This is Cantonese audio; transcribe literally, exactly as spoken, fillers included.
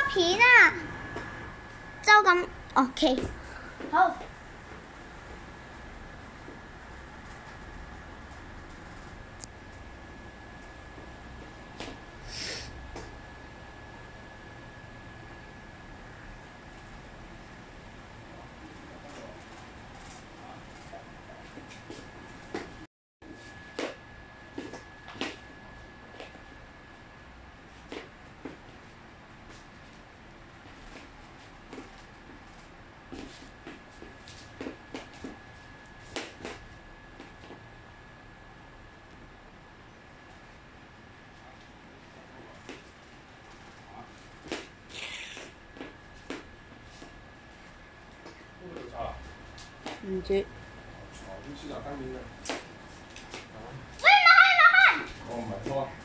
片啊！就咁 OK。好。 唔知。 哦，咁先就燈面嘅。 喂，唔係唔係。 我唔係拖。